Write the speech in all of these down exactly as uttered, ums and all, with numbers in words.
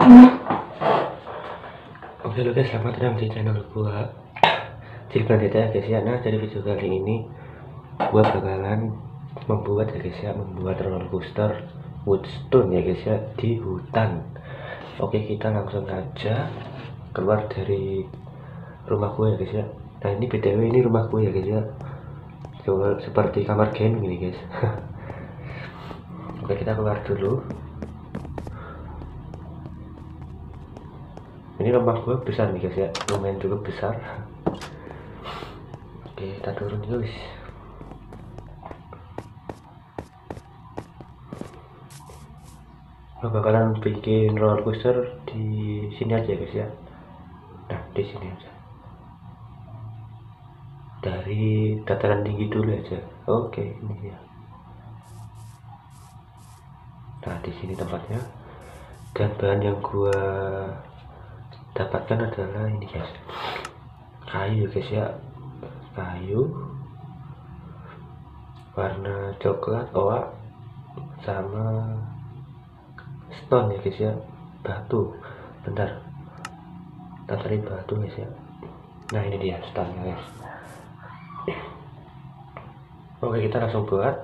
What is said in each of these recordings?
Oke lo guys, selamat datang di channel gua Jilban Deta guys ya. Nah, dari video kali ini gua bakalan membuat ya guys ya, membuat roller coaster Woodstone ya guys ya di hutan. Oke, kita langsung aja keluar dari rumah gua ya guys ya. Nah, ini B T W ini rumah gua ya guys ya. Coba seperti kamar game gini guys. Oke, kita keluar dulu. Ini rumah gue besar nih guys ya, lumayan cukup besar. Oke, kita turun guys. Gue bakalan bikin roller coaster di sini aja guys ya. Nah, di sini aja. Dari dataran tinggi dulu aja. Oke, ini ya. Nah, di sini tempatnya. Dan bahan yang gua dapatkan adalah ini guys, kayu guys ya, kayu warna coklat oak sama stone ya guys ya, batu. Bentar, kita cari batu guys ya. Nah, ini dia stone ya guys. Oke, kita langsung buat.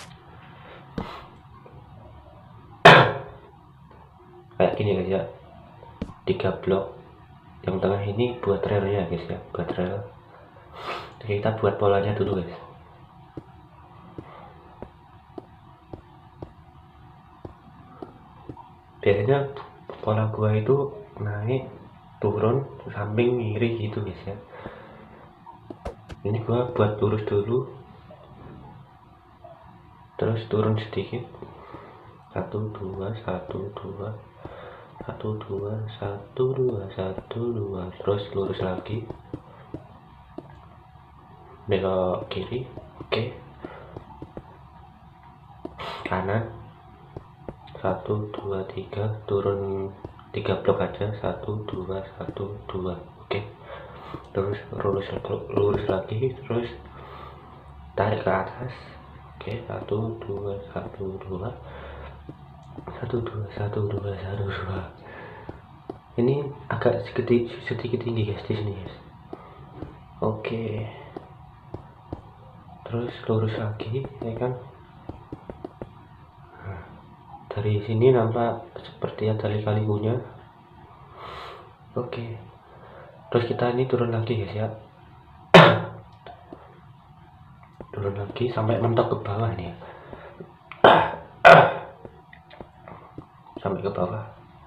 Kayak gini guys ya, tiga blok. Yang tengah ini buat relnya guys ya, buat rel. Jadi kita buat polanya dulu guys. Biasanya pola gua itu naik turun samping kiri gitu guys ya. Ini gua buat lurus dulu, terus turun sedikit. Satu dua satu dua satu dua satu dua satu dua, terus lurus lagi, belok kiri. Oke, kanan satu dua tiga, turun tiga blok aja. Satu dua satu dua. Oke, terus lurus lurus lagi, terus tarik ke atas. Oke, satu dua satu dua satu dua satu dua satu dua. Ini agak sedikit sedikit tinggi guys di sini guys. Oke, terus lurus lagi ya kan. Nah, dari sini nampak seperti ada lika-likunya. Oke, terus kita ini turun lagi guys ya. Turun lagi sampai mentok ke bawah nih ya. Sampai ke bawah.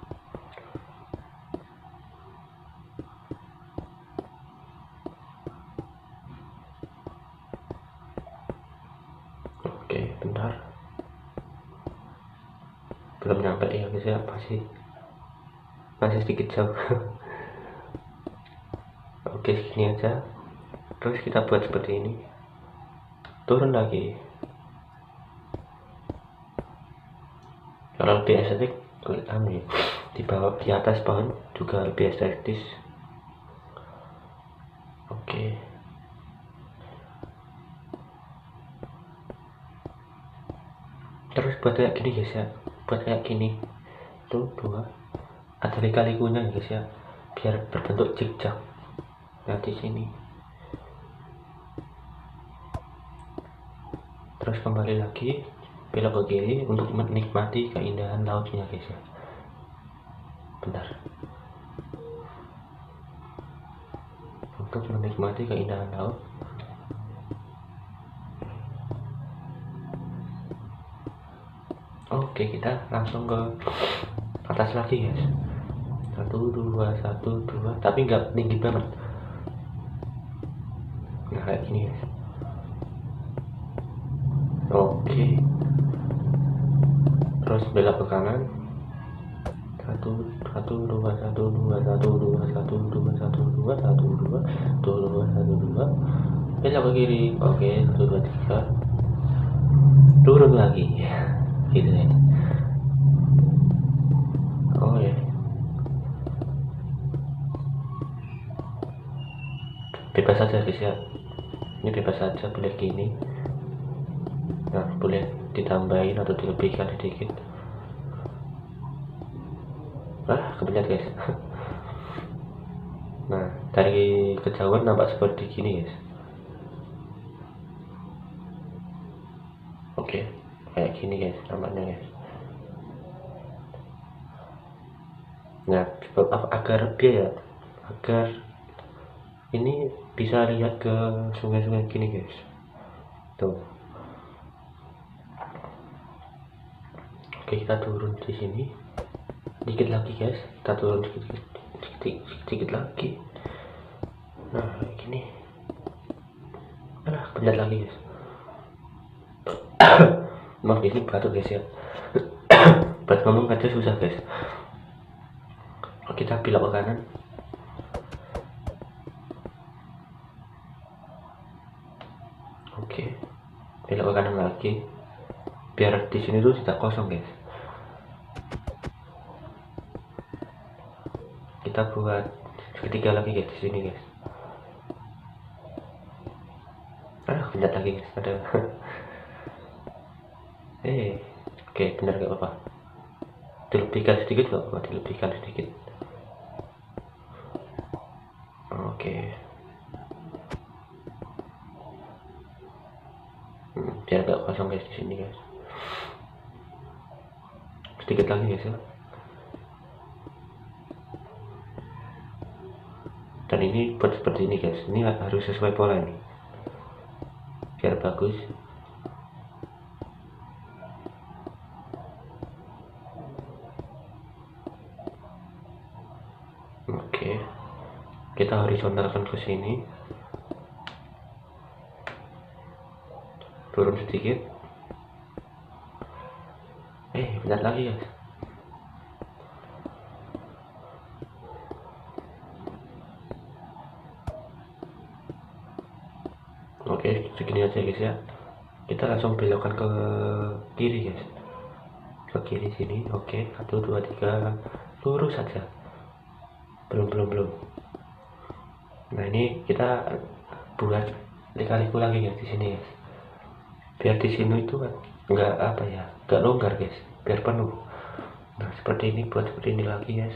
Oke, bentar. Belum nyampe ya guys ya, masih masih sedikit jauh. Oke, segini aja. Terus kita buat seperti ini. Turun lagi. Kalau lebih estetik, anu ya, di bawah, di atas pohon juga lebih estetis. Oke, terus buat kayak gini guys ya, buat kayak gini tuh dua, ada lika-likunya guys ya, biar berbentuk zigzag. Nah, di sini terus kembali lagi, belok ke kiri untuk menikmati keindahan lautnya guys ya. Bentar, untuk menikmati keindahan laut. Oke, kita langsung ke atas lagi guys. Satu dua satu dua, tapi nggak tinggi banget. Nah, kayak gini guys. Oke, terus belok ke kanan. Satu satu dua satu dua satu dua satu dua satu dua satu dua satu dua satu dua, belok ke kiri. Oke, satu dua tiga, turun lagi gitu ya. Oh ya, bebas saja guys ya, ini bebas saja, boleh gini. Nah, boleh ditambahin atau dilebihkan sedikit. ah kepencet guys. Nah dari kejauhan nampak seperti gini guys. Oke kayak gini guys nampaknya guys. Nah agar biar ya agar ini bisa lihat ke sungai-sungai gini guys. Tuh. Oke kita turun di sini dikit lagi guys, kita turun dikit dikit, dikit, dikit lagi. Nah gini, nah kepencet lagi guys. Maaf ini batuk guys ya. Buat ngomong aja susah guys. Kita belok ke kanan. Oke belok ke kanan lagi biar di sini tuh tidak kosong guys. Kita buat ketiga lagi guys di sini guys. Ah pencet lagi guys ada. eh oke benar gak apa-apa, dilebihkan sedikit gak apa-apa, dilebihkan sedikit. Oke hmm, biar gak kosong guys di sini guys. Sedikit lagi guys ya. Dan ini buat seperti ini guys, ini harus sesuai pola ini biar bagus. Oke kita horizontalkan ke sini, turun sedikit. Eh bentar lagi guys. Oke segini aja guys ya. Kita langsung belokkan ke kiri guys, ke kiri sini. Oke satu dua tiga lurus saja. Belum belum belum. Nah ini kita buat lika-liku lagi guys di sini guys. Biar di sini itu kan nggak apa ya, nggak longgar guys, biar penuh. Nah seperti ini, buat seperti ini lagi guys.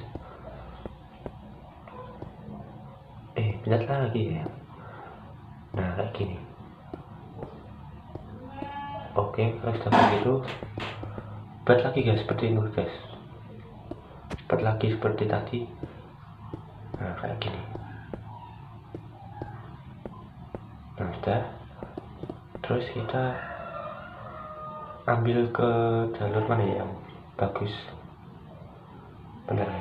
Eh benar lagi ya. Nah kayak gini. Oke kalau sudah begitu buat lagi guys seperti ini guys, buat lagi seperti tadi. Nah kayak gini. Nah sudah, terus kita ambil ke jalur mana yang bagus, benar ya?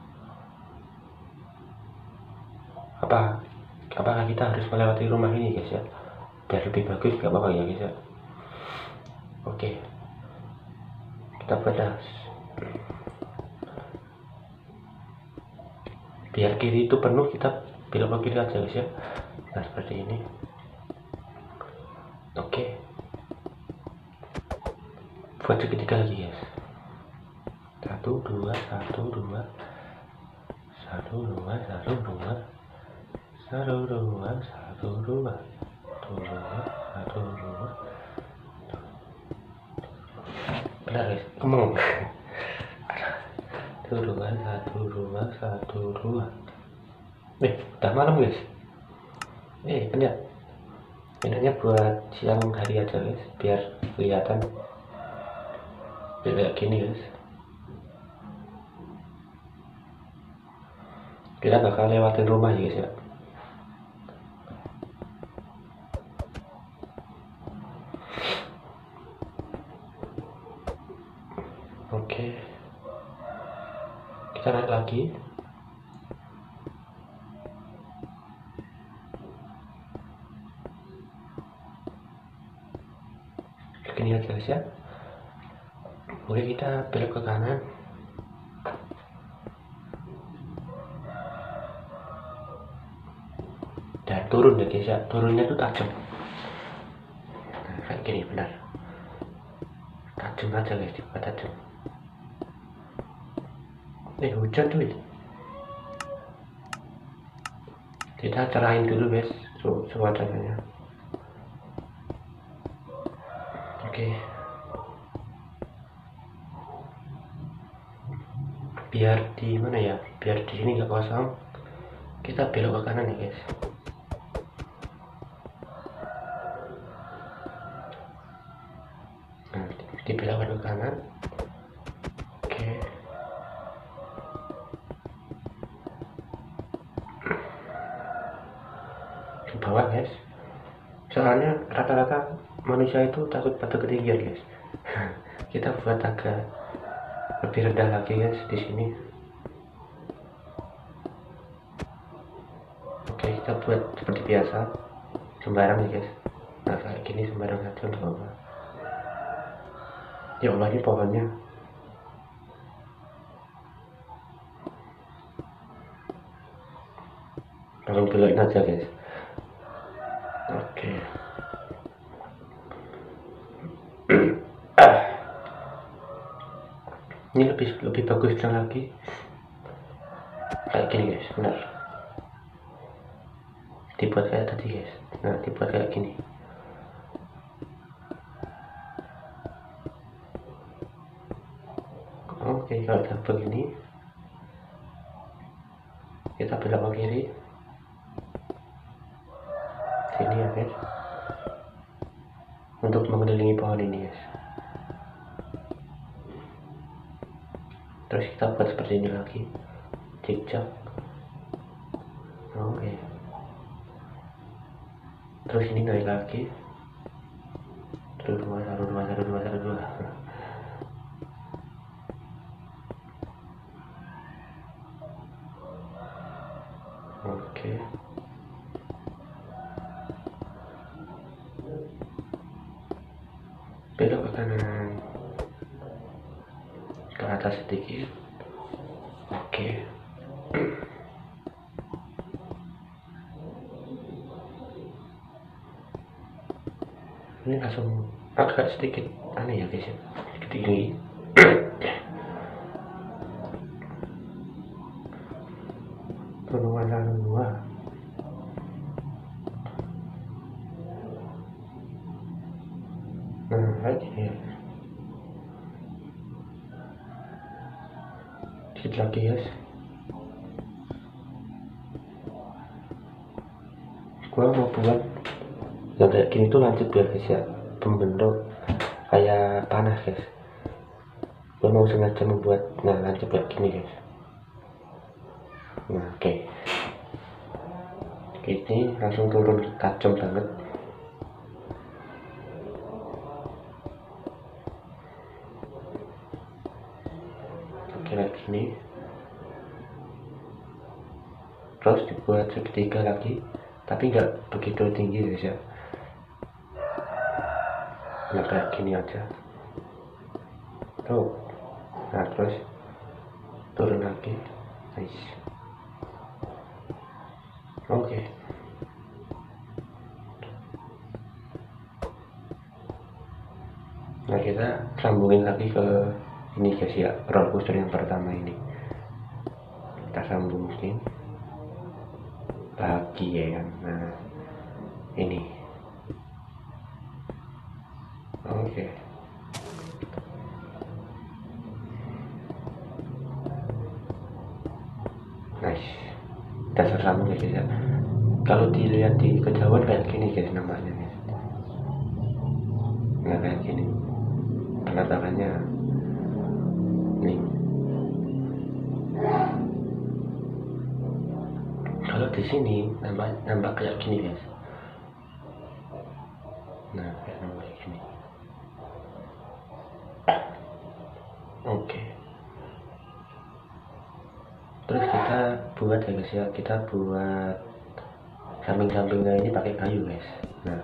Apa apakah kita harus melewati rumah ini guys ya, biar lebih bagus? Gak apa-apa ya guys ya. Oke kita pedas biar kiri itu penuh, kita belok ke kiri aja guys ya. Nah seperti ini. Oke buat segitiga lagi guys. Satu dua satu dua satu dua satu dua satu dua satu dua dua satu dua. Benar guys, ngomong. Satu dua satu dua satu dua. Eh udah malam guys. Eh benar. Enaknya buat siang hari aja guys, biar kelihatan kayak gini guys. Kita bakal lewatin rumah ya guys ya. Oke kita naik lagi. Segini aja guys ya. Oke kita belok ke kanan. Dan turun ya guys ya, turunnya tuh tajam. Nah, kayak gini benar. Tajam aja guys, dibuat tajam. Eh hujan tuh. Kita cerahin dulu guys su suasananya. Oke biar di mana ya, biar di sini nggak kosong, kita belok ke kanan ya guys. Nah, dibelokkan ke kanan. Oke, ke bawah guys, soalnya rata-rata manusia itu takut pada ketinggian guys. Kita buat agak lebih rendah lagi guys di sini. Oke, kita buat seperti biasa, sembarang ya guys. Nah kayak gini sembarang aja nggak apa-apa. Ya Allah, ini pohonnya. Langsung belokin aja guys. Oke. Ini lebih lebih bagusnya lagi kayak gini guys, benar. Dibuat kayak tadi guys. Nah, dibuat kayak gini. Oke, kalau udah begini, kita belok ke kiri. Sini ya guys. Untuk mengelilingi pohon ini guys. Terus kita buat seperti ini lagi, zigzag. Oke. Terus ini naik lagi. Satu dua satu dua satu dua satu dua. Oke. Belok ke kanan. Ke atas sedikit. Oke. Ini langsung agak sedikit aneh ya guys ya, sedikit tinggi. Penuhan lalu dua. Nah lagi ya, sedikit lagi guys. Gua mau buat yang kayak gini tuh lanjut biar guys ya, pembentuk kayak panah guys. Gua mau sengaja membuat nah lanjut kayak gini guys. Nah oke, okay. Ini langsung turun tajam banget. Oke, kayak gini. Terus dibuat segitiga lagi, tapi nggak begitu tinggi guys ya. Nah kayak gini aja tuh. Nah terus turun lagi. Nice. Oke, okay. Nah kita sambungin lagi ke ini guys ya, roller coaster yang pertama ini kita sambungin lagi ya kan. Nah ini oke, okay. Nice, dasar sambung guys ya. Kalau dilihat di kejauhan kayak gini guys namanya guys. Nah kayak gini penatakannya nih. Kalau di sini nampak nampak kayak gini guys. Nah kayak nampak kayak gini. Oke, okay. Terus kita buat ya guys ya, kita buat samping-sampingnya ini pakai kayu guys. Nah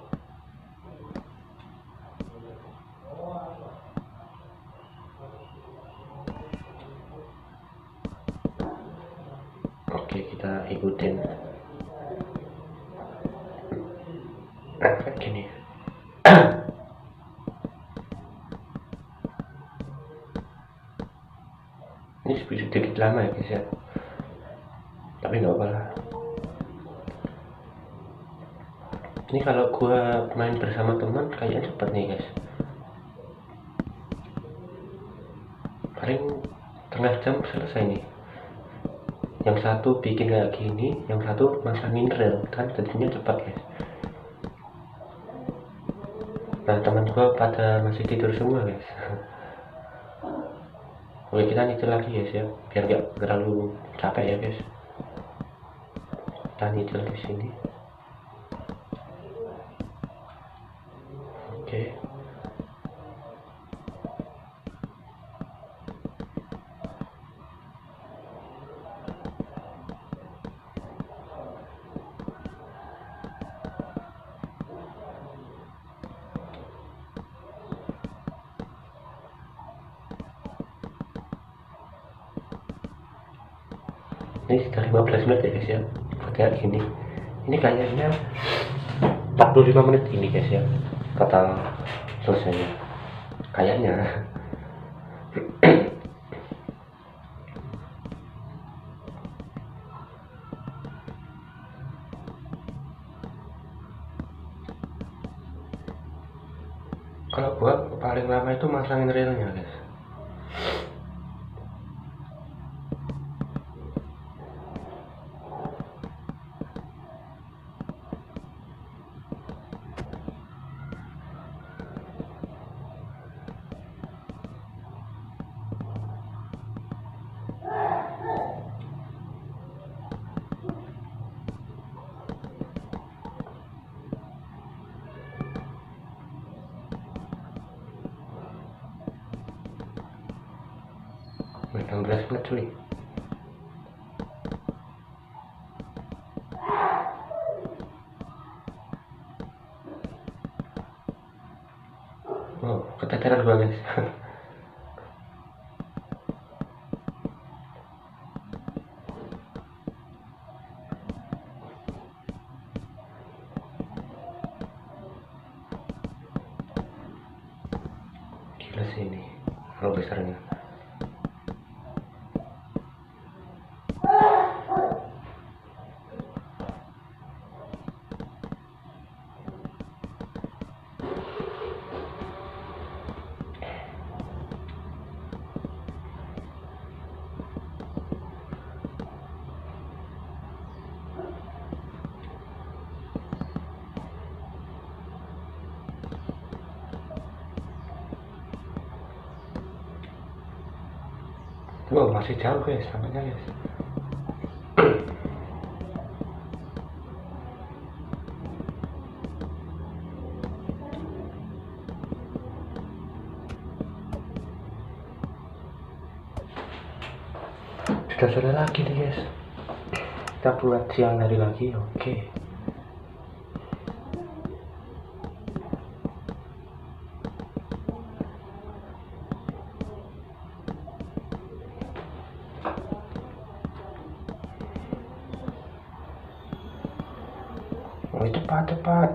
oke, kita ikutin. Nah kayak gini. Ini sedikit lama ya guys ya, tapi nggak apa lah. Ini kalau gua main bersama teman kayaknya cepet nih guys, paling setengah setengah jam selesai nih. Yang satu bikin kayak gini, yang satu masangin rel, kan jadinya cepat guys. Nah teman gua pada masih tidur semua guys. Oke, kita nyicil lagi guys ya, biar nggak terlalu capek ya guys. Kita nyicil di sini. Oke. Ini sudah lima belas menit ya guys ya, kayak gini. Ini kayaknya empat puluh lima menit ini guys ya, total selesainya kayaknya. Kalau gua paling lama itu masangin relnya guys. enam belas menit cuy. Wow, keteteran gua guys. Gila sih ini kalau besarnya. Wow, masih jauh guys, tampaknya guys. Sudah sore lagi nih guys. Kita buat siang hari lagi, oke. Okay. Oh, cepat cepat.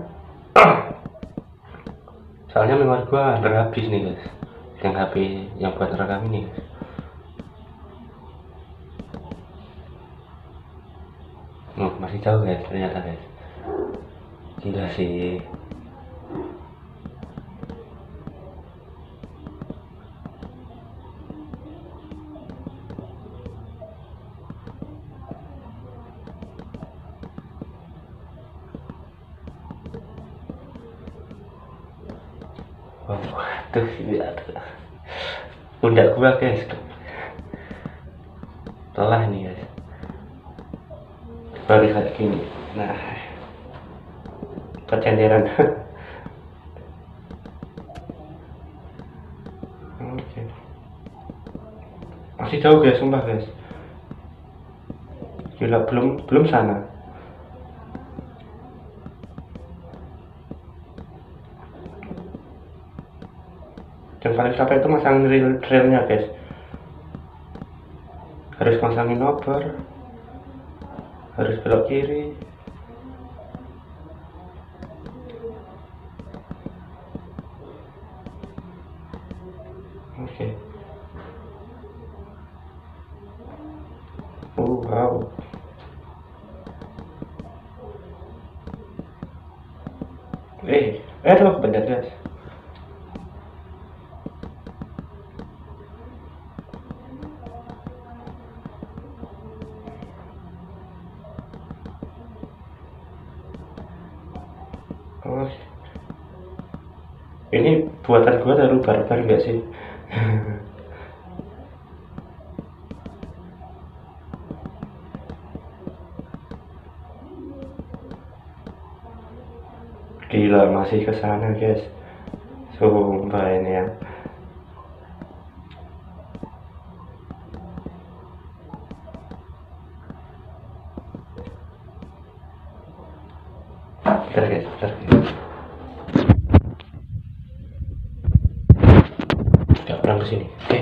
Soalnya memori gua hampir habis nih guys, yang H P yang buat rekam ini guys. Oh, masih jauh guys ternyata guys. Gila sih. Oh, tuh sini ada. Pundak gua guys. Telah nih guys. Baru kayak gini. Nah, kecenderan. Oke. Masih jauh guys, sumpah guys. Gila, belum belum sana. Yang paling capek itu masang reel trailnya guys. Harus masangin over, harus belok kiri. Oke. Okay. Oh wow. Eh, eh tuh bener guys. Oh, ini buatan gua terlalu barbar nggak sih? Gila, masih ke sana guys, sumpah ini ya. Bentar guys, bentar guys. Gak pernah kesini. Eh,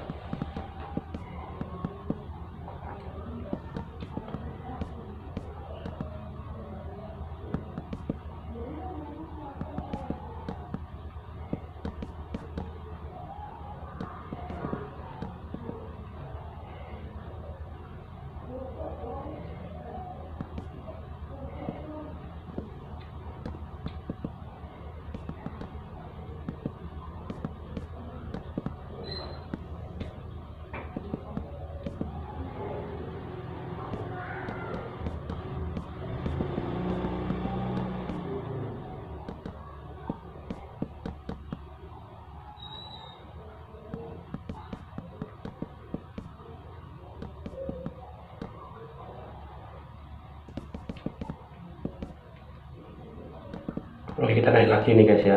oke kita naik lagi nih guys ya.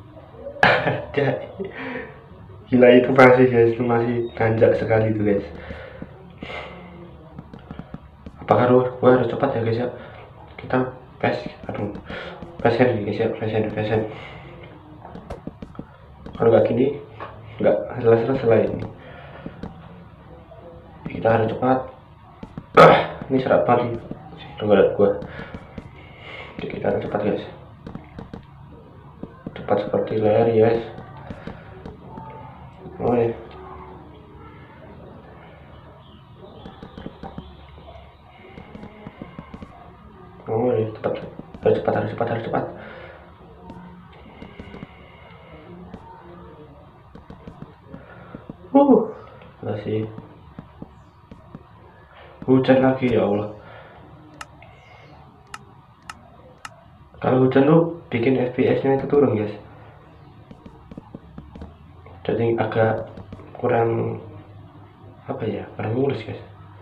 Gila itu masih guys, itu masih tanjak sekali itu guys. Apakah gua harus cepat ya guys ya? Kita pes, aduh, pesen guys ya, pesen, pesen. Kalau nggak gini, nggak selesai-selesai ini. Kita harus cepat. Ini serat padi, tunggu gua. Jadi kita harus cepat guys. Cepat seperti layar guys. Oh ya. Oh ya, cepat. Harus cepat, harus cepat, harus cepat. Uh, masih hujan lagi ya Allah. Kalau hujan tuh bikin F P S-nya itu turun guys. Jadi agak kurang apa ya, kurang mulus guys.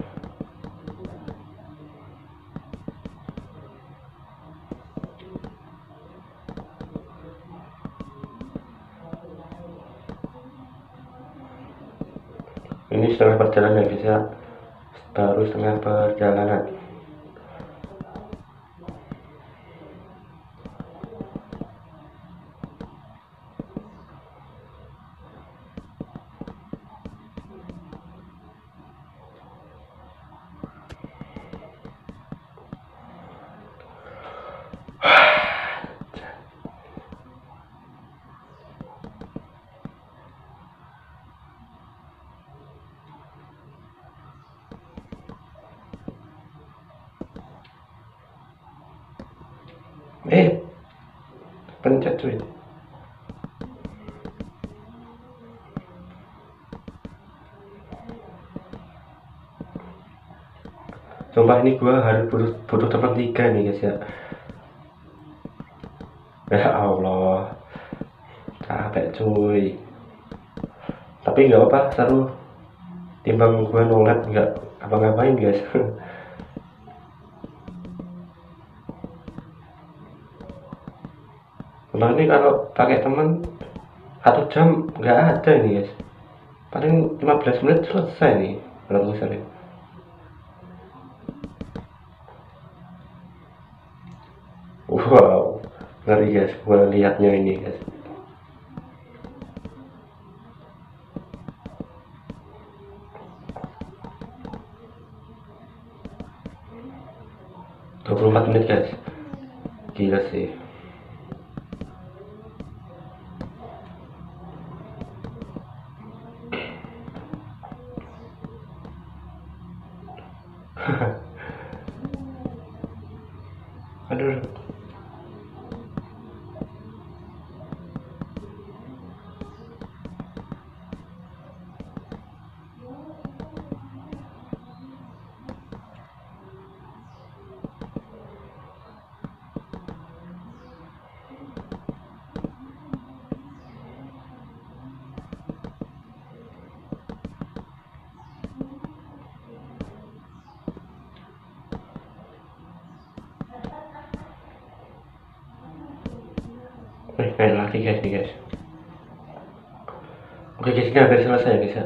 Ini setengah perjalanan guys ya, baru setengah perjalanan. Eh, pencet cuy. Sumpah ini gua harus butuh, butuh teman tiga nih guys ya. Ya Allah, capek cuy. Tapi nggak apa-apa, seru. Timbang gua nolak nggak apa-ngapain guys. Memang ini kalau pakai teman satu jam nggak ada nih guys, paling lima belas menit selesai nih kalau misalnya. Wow, ngeri guys, gua lihatnya ini guys. dua puluh empat menit guys, gila sih. Aduh. naik lagi guys nih guys. Oke guys, ini hampir selesai ya guys ya.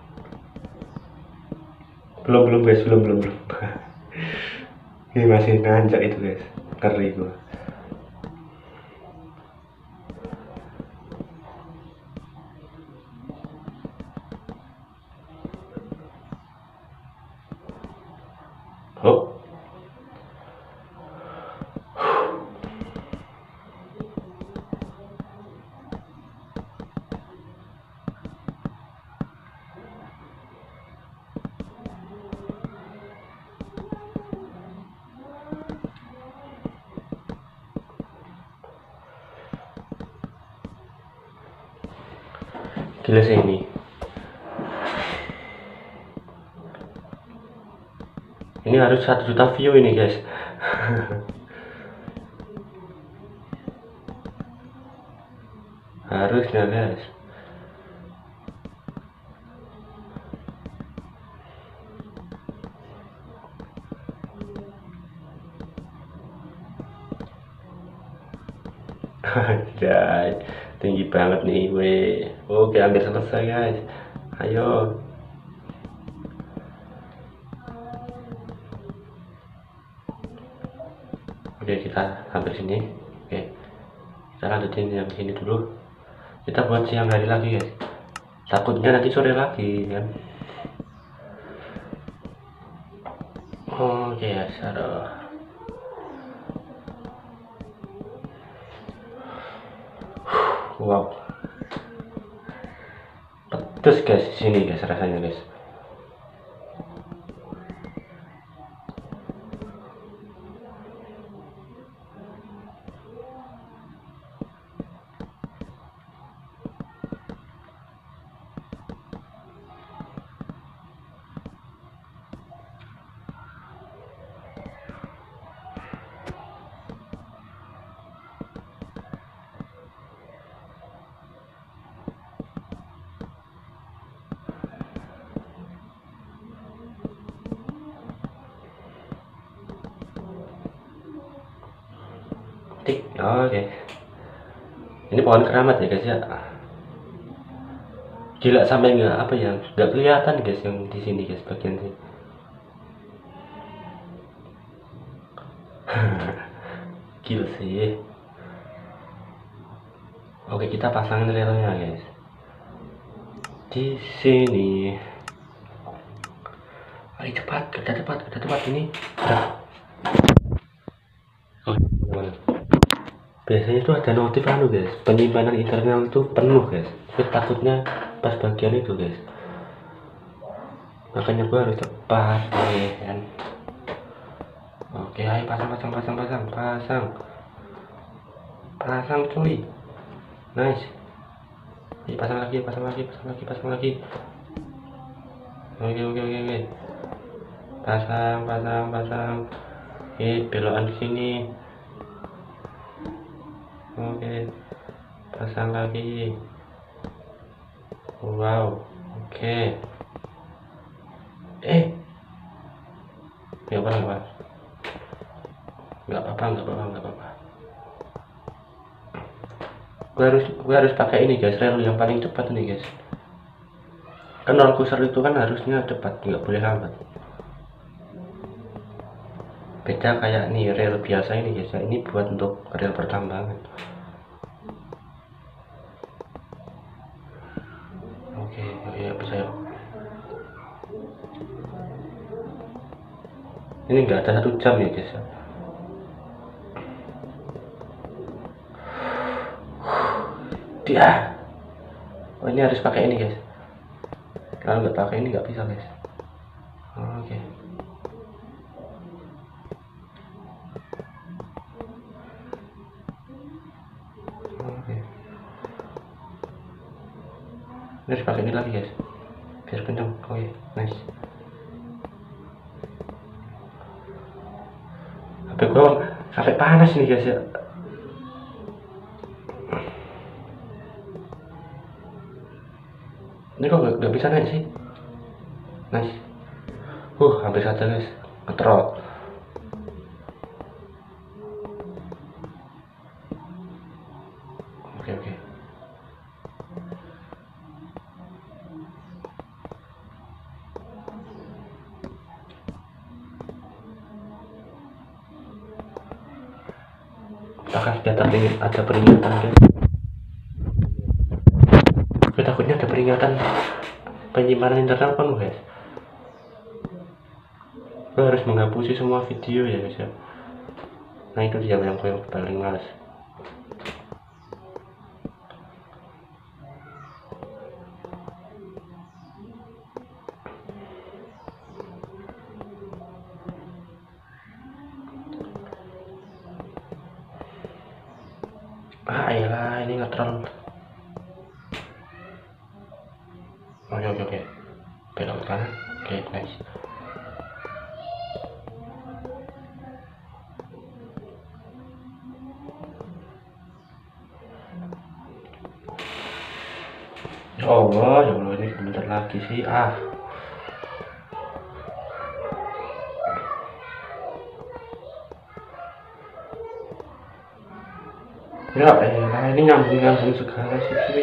Belum belum guys, belum belum belum. Ini masih nanjak itu guys, ngeri gua. Oh. Gila sih ini. Ini harus satu juta view ini guys. Harusnya guys. Anjay, tinggi banget nih weh. Oke, hampir selesai guys. Ayo. Oke, kita hampir sini. Oke, kita lanjutin yang sini dulu. Kita buat siang hari lagi guys. Takutnya nanti sore lagi kan. Oke ya, aduh. Wow, pedes guys di sini guys rasanya guys. Tik, oke. Okay. Ini pohon keramat ya guys ya. Gila sampai nggak apa ya, nggak kelihatan guys yang di sini guys bagian sini. Gila sih. Oke, kita pasangin relnya guys. Di sini. Ayo cepat, kerja cepat, kerja cepat ini. Oh, gimana? Biasanya itu ada notif anu guys, penyimpanan internal itu penuh guys. Tapi takutnya pas bagian itu guys. Makanya gua harus cepat nih kan. Oke, ayo pasang pasang pasang pasang pasang. Pasang cuy. Nice. Ayo pasang lagi, pasang lagi, pasang lagi, pasang lagi. Oke oke oke oke. Pasang pasang pasang. Eh, belokan sini. Oke, pasang lagi. Wow, oke. Eh, nggak apa nggak apa, nggak apa nggak apa nggak apa. Gue harus gue harus pakai ini guys, rel yang paling cepat nih guys. Kan roller coaster itu kan harusnya cepat, nggak boleh lambat. Beda kayak nih rel biasa ini guys, ini buat untuk rel pertambangan. Oke oke bisa ya. Ini enggak ada satu jam ya guys. Dia, oh ini harus pakai ini guys. Kalau nggak pakai ini nggak bisa guys. Oke. Ini harus pakai ini lagi guys, biar kencang. Oke, okay, nice. H P gua sampai panas nih guys ya. Ini kok gak, gak bisa naik sih. Nice. Uh, hampir saja guys, ngetrot. akan sudah terpingin ada peringatan guys. Gue takutnya ada peringatan penyimpanan internal kan guys. Gue harus menghapusi semua video ya guys ya. Nah itu dia yang gue paling males. Ah iyalah ini ngetron. Oke oke oke belok ke kanan. Oke nice. Ya Allah ya Allah ini sebentar lagi sih ah. Ya elah ini nyambung-nyambung segala sih cuy.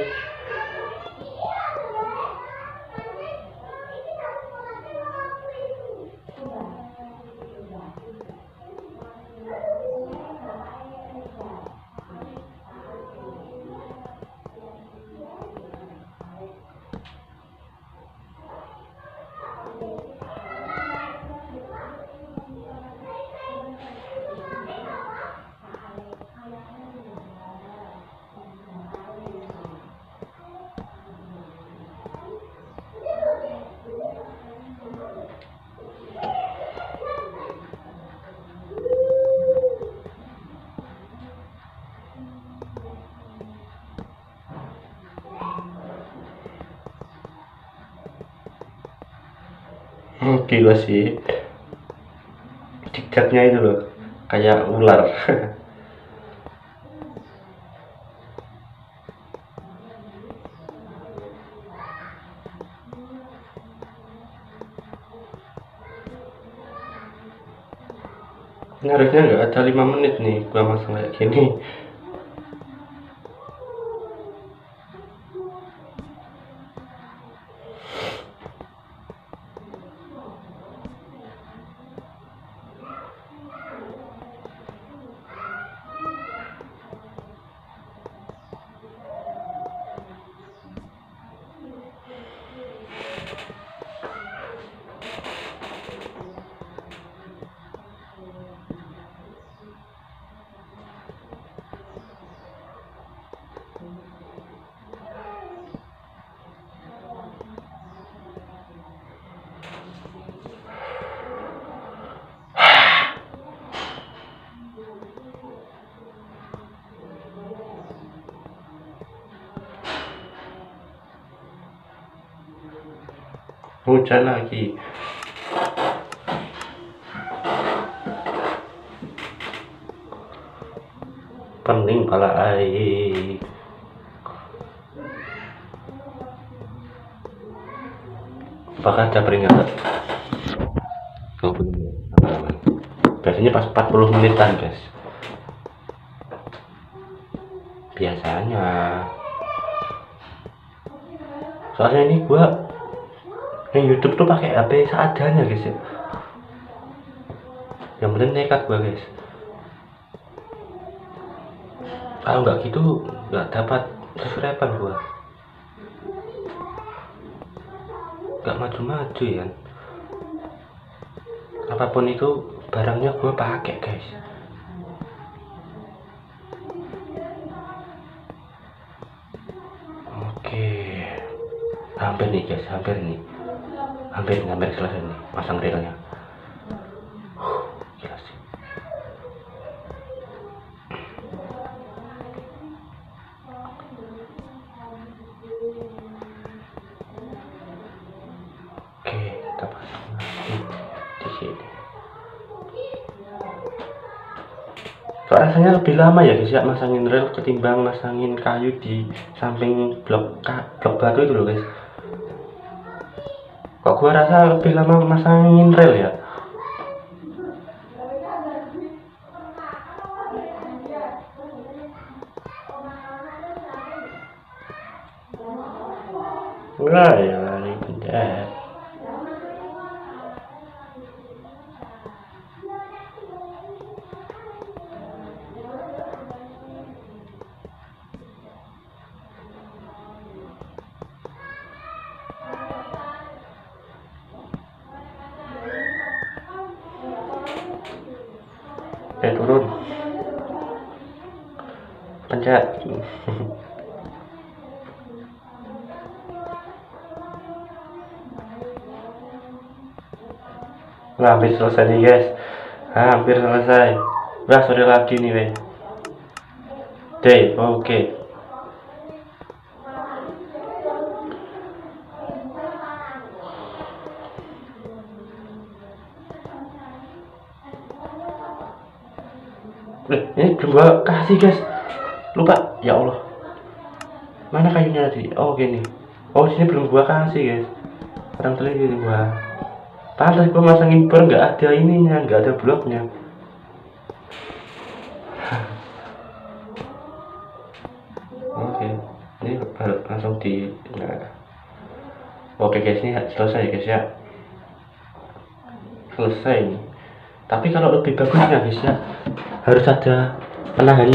Hmm, gila sih jidatnya itu loh kayak ular. Ini harusnya nggak ada lima menit nih gua masang kayak gini. Hujan lagi. Pening pala air. Apakah ada peringatan? Oh, belum. Biasanya pas empat puluh menitan guys. Biasanya. Soalnya ini gua yang YouTube tuh pakai H P seadanya guys ya. Yang penting nekat gua guys. Kalau nggak gitu nggak dapat subscriber gua. Nggak maju-maju ya. Apapun itu barangnya gua pakai guys. Oke. Hampir nih guys, hampir nih. Hampir hampir selesai nih pasang relnya. Uh, gila sih. Oke, kita pasang lagi di sini. Soalnya rasanya lebih lama ya guys ya masangin rel ketimbang masangin kayu di samping blok blok batu itu loh guys. Kok gua rasa lebih lama masangin rel ya. Wah ya ini bener. eh turun, pencet. Nah, hampir selesai nih guys, hampir selesai. Udah sore lagi nih weh. Day, oke okay. Ini belum gua kasih guys, lupa ya Allah. Mana kayunya tadi? Oh gini. Oh sini belum gua kasih guys. Orang teliti gua. Pantas gua masangin bar nggak ada ininya, nggak ada bloknya. Oke, ini langsung di. Nah. Oke guys, ini selesai guys ya. Selesai nih. Tapi kalau lebih bagusnya guys ya, harus ada penahannya.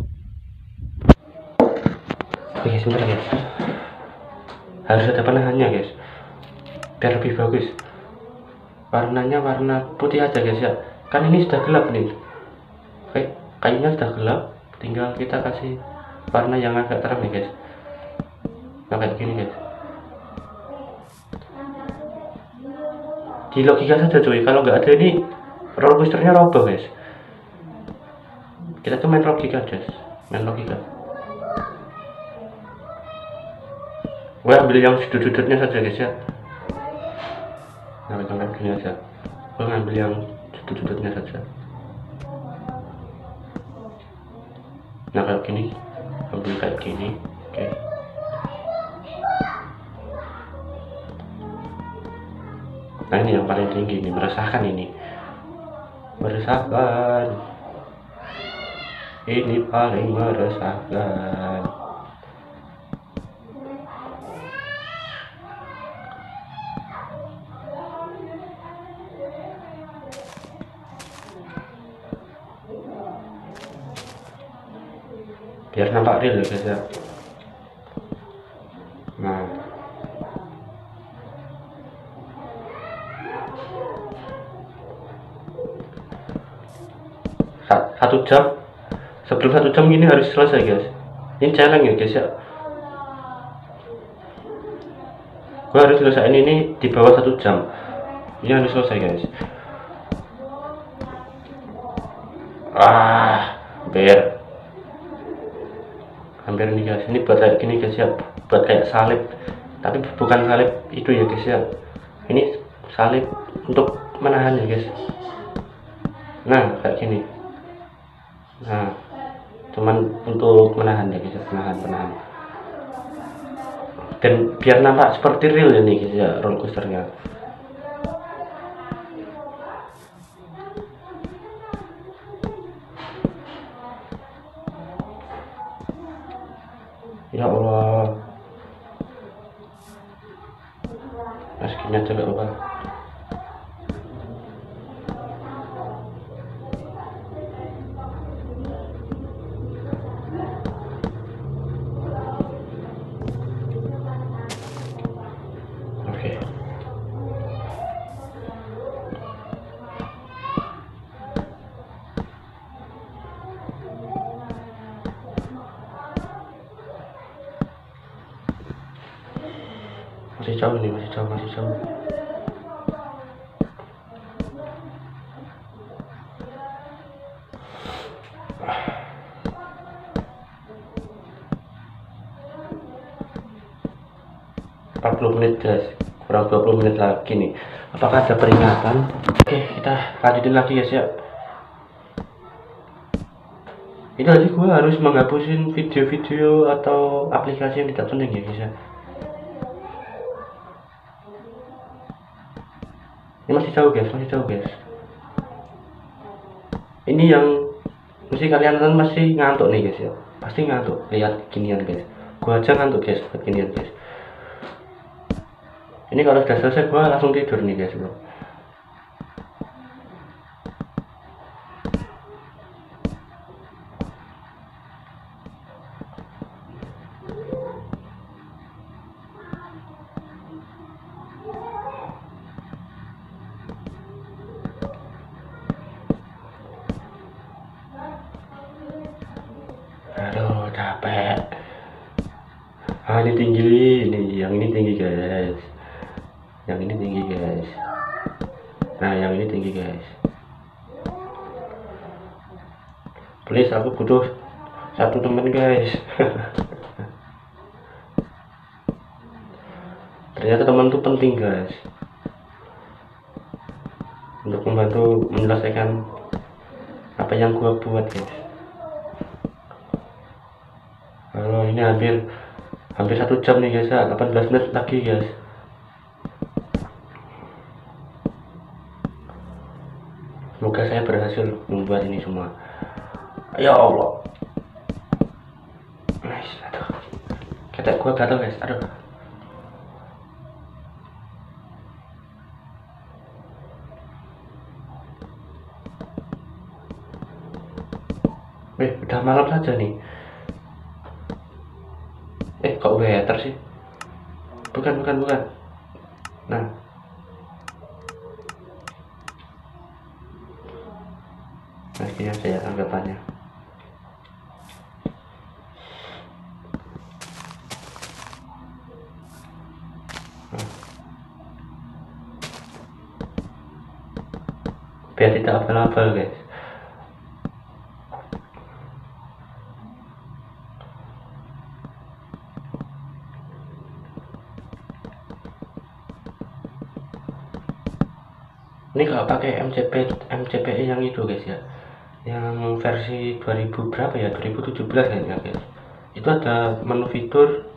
Oke guys, sebentar guys. Harus ada penahannya guys, biar lebih bagus. Warnanya warna putih aja guys ya. Kan ini sudah gelap nih. Oke, kayunya sudah gelap. Tinggal kita kasih warna yang agak terang nih guys. Nah kayak gini guys. Di logika saja cuy, kalau nggak ada ini roller coasternya roboh guys. Kita tuh main logika guys, main logika. Gue ambil yang sudut-sudutnya saja guys ya. Nah kayak gini aja. Gue ngambil yang sudut-sudutnya saja. Nah kayak gini, ambil kayak gini, oke. Okay. Nah ini yang paling tinggi ini, meresahkan ini, meresahkan. Ini paling meresahkan. Biar nampak real ya guys ya. Nah satu jam, sebelum satu jam ini harus selesai guys. Ini challenge ya guys ya. Gue harus selesai ini di bawah satu jam. Ini harus selesai guys. Ah, biar hampir nih guys. Ini buat kayak gini guys ya, buat kayak salib, tapi bukan salib itu ya guys ya. Ini salib untuk menahan ya guys. Nah kayak gini. Nah cuman untuk menahan ya guys, menahan menahan dan biar nampak seperti real ini guys ya roller coasternya. Ya Allah, masukinnya aja gak apa-apa. Oke. Masih jauh nih, masih jauh, masih jauh. empat puluh menit guys, kurang dua puluh menit lagi nih. Apakah ada peringatan? Oke, kita lanjutin lagi guys ya. Itu tadi gue harus menghapusin video-video atau aplikasi yang tidak penting ya guys ya. Ini masih jauh guys, masih jauh guys. Ini yang mesti kalian nonton masih ngantuk nih guys ya, pasti ngantuk lihat ginian guys. Gua aja ngantuk guys buat ginian guys. Ini kalau sudah selesai gua langsung tidur nih guys bro. ini tinggi, ini yang ini tinggi guys, yang ini tinggi guys, nah yang ini tinggi guys. Please, aku butuh satu teman guys. Ternyata teman itu penting guys, untuk membantu menyelesaikan apa yang gua buat guys. Kalau ini hampir hampir satu jam nih guys, delapan belas menit lagi guys. Semoga saya berhasil membuat ini semua. Ya Allah, nice. Aduh, ketek gua gatel guys, aduh. Eh, udah malam saja nih. Eh, kok weather sih? Bukan, bukan, bukan. Nah, nah ini aja ya anggapannya. Nah. Biar tidak abal-abal guys. Ini kalau pakai M C P M C P E yang itu guys ya, yang versi dua ribu berapa ya, dua ribu tujuh belas kayaknya guys, itu ada menu fitur.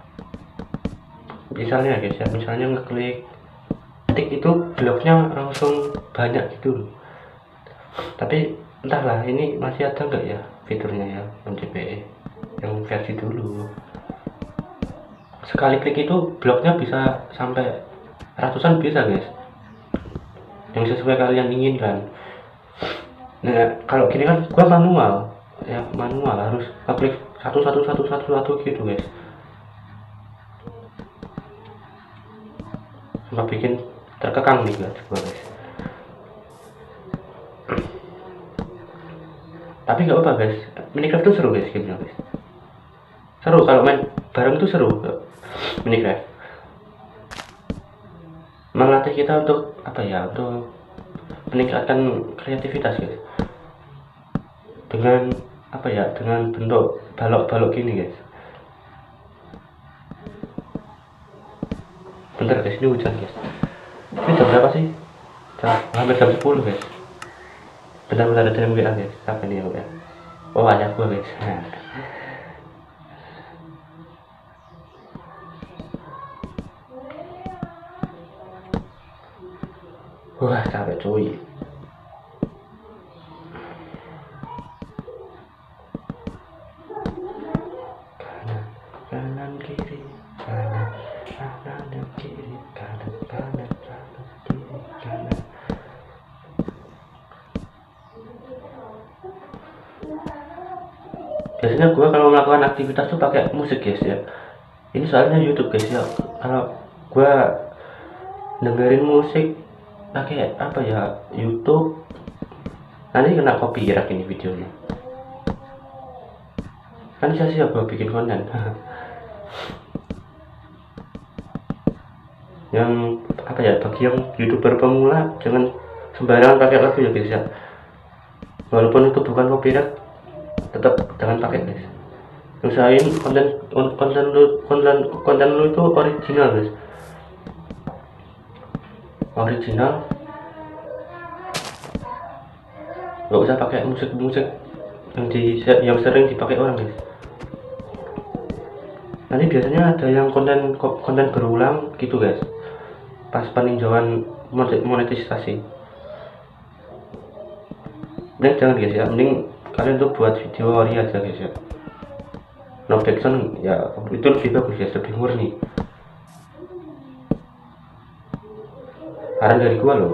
Misalnya guys ya, misalnya ngeklik tik itu bloknya langsung banyak gitu. Tapi entahlah ini masih ada enggak ya fiturnya ya M C P E yang versi dulu. Sekali klik itu bloknya bisa sampai ratusan bisa guys, yang sesuai kalian inginkan. Nah kalau gini kan gua manual ya, manual harus klik satu satu satu satu satu gitu guys, sampai bikin terkekang nih guys gua guys. Tapi nggak apa guys, Minecraft tuh seru guys, gamenya guys seru. Kalau main bareng tuh seru Minecraft, melatih kita untuk apa ya, untuk meningkatkan kreativitas guys, dengan apa ya, dengan bentuk balok-balok gini guys. Bentar guys, ini hujan guys. Ini jam berapa sih? Jam, hampir jam sepuluh guys. Bentar-bentar ada yang W A guys. Apa ini yang W A? Oh ada gua guys. Wah capek cuy. Kanan, kanan kiri, kanan, kanan kiri, kanan, kanan, kanan kiri, kanan. Biasanya gua kalau melakukan aktivitas tuh pakai musik guys ya. Ini soalnya YouTube guys ya. Kalau gua dengerin musik pakai apa ya, YouTube, nanti kena copyright ini videonya. Kan saya siap gua bikin konten. Yang apa ya, bagi yang YouTuber pemula jangan sembarangan pakai lagu ya guys ya. Walaupun itu bukan copyright, tetap jangan pakai guys. Usahain konten konten lu konten konten lu itu original guys, original. Gak usah pakai musik-musik yang di yang sering dipakai orang guys. Nanti biasanya ada yang konten konten berulang gitu guys, pas peninjauan monetisasi. Mending jangan guys ya, mending kalian tuh buat video ori aja guys ya, no background ya, itu lebih bagus guys, lebih murni. Saran dari gua loh.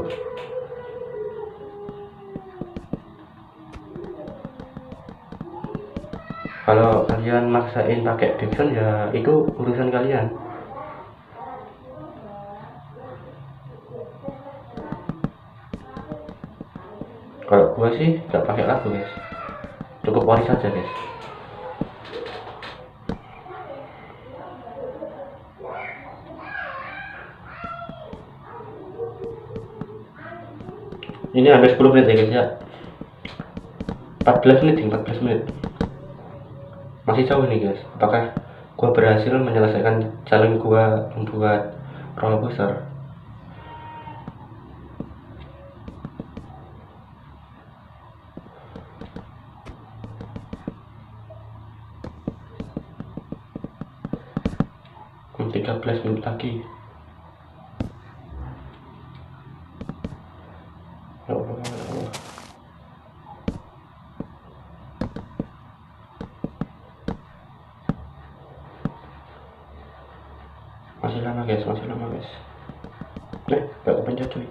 Kalau kalian maksain pakai background ya itu urusan kalian. Kalau gua sih gak pakai lagu guys, cukup ori saja guys. Ini hampir sepuluh menit ya guys ya, empat belas menit empat belas menit, masih jauh nih guys. Apakah gua berhasil menyelesaikan challenge gua membuat roller coaster? tiga belas menit lagi. Ya Allah, ya Allah. Masih lama guys, masih lama guys. Eh, gak kepencet cuy.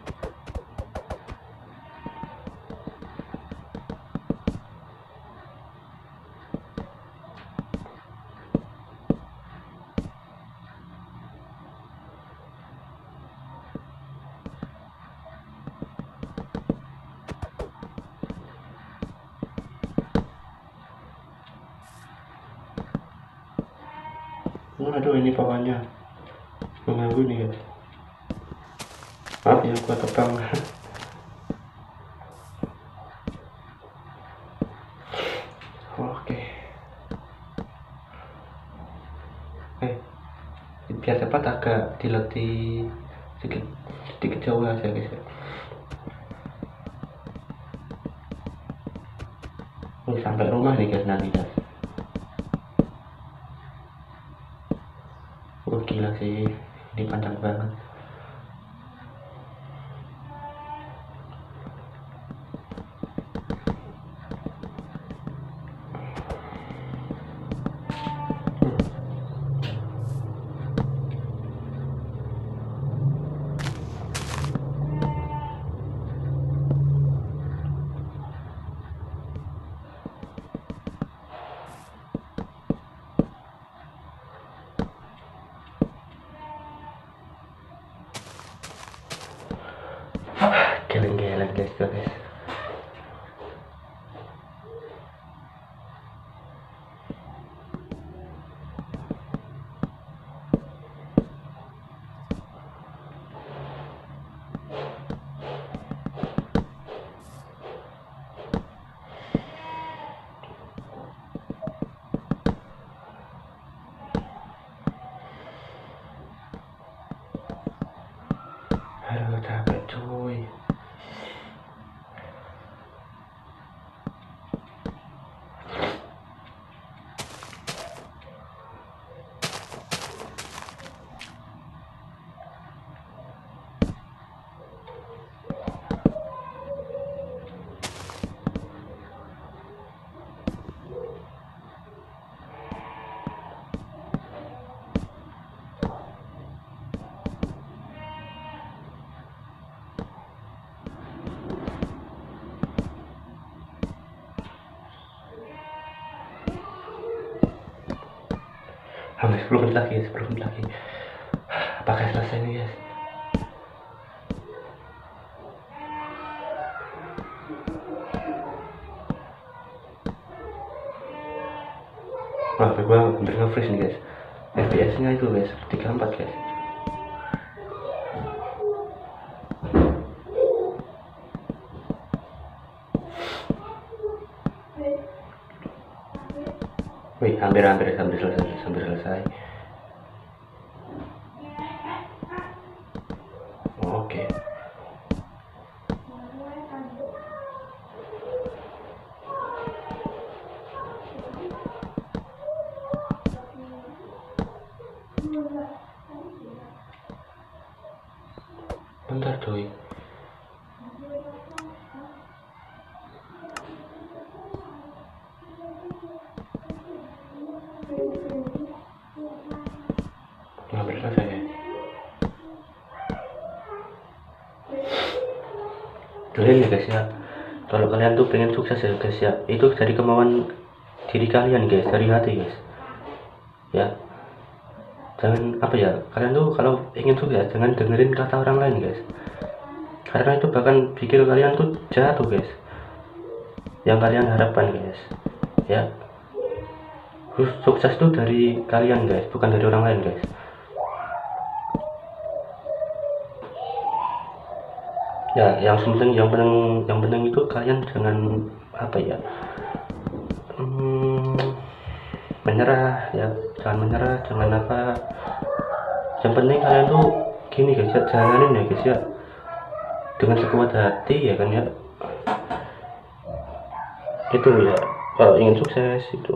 Aduh, ini bawahnya mengganggu nih guys. Maaf ya, gua tebang. Oke. Eh, biar cepat agak dilatih sedikit sedikit jauh aja guys ya. Oh, sampai rumah nih guys nanti guys. Oh gila sih, ini panjang banget. Geleng-geleng guys guys. Aduh capek cuy. Hampir sepuluh menit lagi, sepuluh menit lagi. Apakah selesai nih guys? Wah, gue hampir nge-freeze nih guys. F P S nya itu guys, tiga puluh empat guys. Wih, hampir-hampir hampir selesai, hampir selesai. Oh, oke. Okay. Bentar cuy. Hampir selesai ya. Kalian ya guys ya, kalau kalian tuh pengen sukses ya guys ya, itu dari kemauan diri kalian guys, dari hati guys ya. Jangan apa ya, kalian tuh kalau ingin sukses jangan dengerin kata orang lain guys, karena itu bahkan bikin kalian tuh jatuh guys, yang kalian harapkan guys ya. Sukses tuh dari kalian guys, bukan dari orang lain guys. Ya yang penting yang penting yang penting itu kalian jangan apa ya, hmm, menyerah ya, jangan menyerah, jangan apa, yang penting kalian tuh gini guys ya, jalanin ya guys ya dengan sekuat hati ya kan ya, itu ya kalau ingin sukses itu.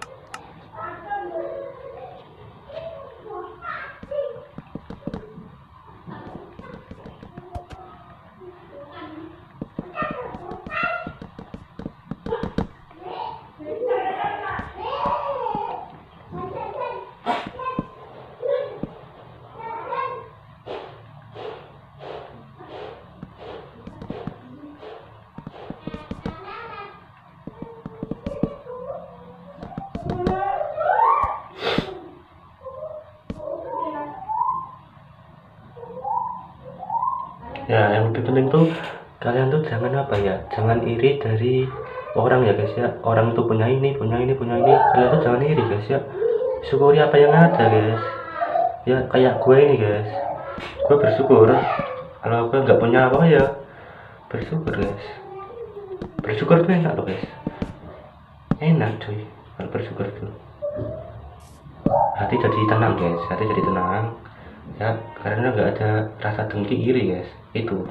Ya yang lebih penting tuh kalian tuh jangan apa ya, jangan iri dari orang ya guys ya, orang tuh punya ini punya ini punya ini, kalian tuh jangan iri guys ya, syukuri apa yang ada guys ya. Kayak gue ini guys, gue bersyukur kalau gue nggak punya apa ya, bersyukur guys, bersyukur tuh enak loh guys, enak cuy kalau bersyukur tuh, hati jadi tenang guys, hati jadi tenang ya, karena nggak ada rasa dengki iri guys. Itu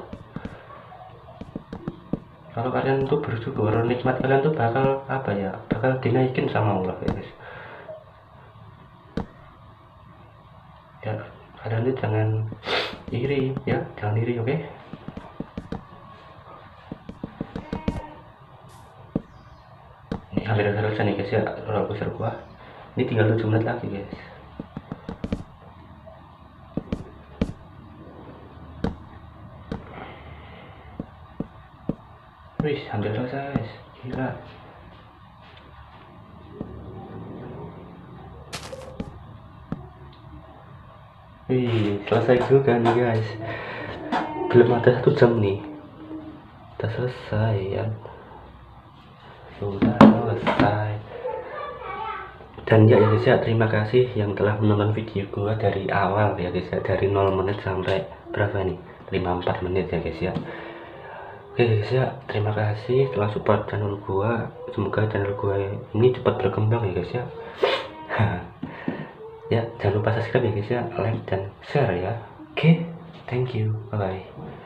kalau kalian tuh bersyukur, nikmat kalian tuh bakal apa ya, bakal dinaikin sama Allah guys ya. Kalian tuh jangan iri ya, jangan iri, oke okay? Ini hampir selesai nih guys ya roller coaster gua, ini tinggal tujuh menit lagi guys. Wih, hampir selesai guys, gila. Wih, selesai juga nih guys, belum ada satu jam nih, udah selesai ya, sudah selesai. Dan ya guys ya, terima kasih yang telah menonton video gua dari awal ya guys ya, dari nol menit sampai berapa nih, lima puluh empat menit ya guys ya. Oke guys ya, terima kasih telah support channel gua, semoga channel gua ini cepat berkembang ya guys ya. Ya jangan lupa subscribe ya guys ya, like dan share ya. Oke, thank you, bye bye.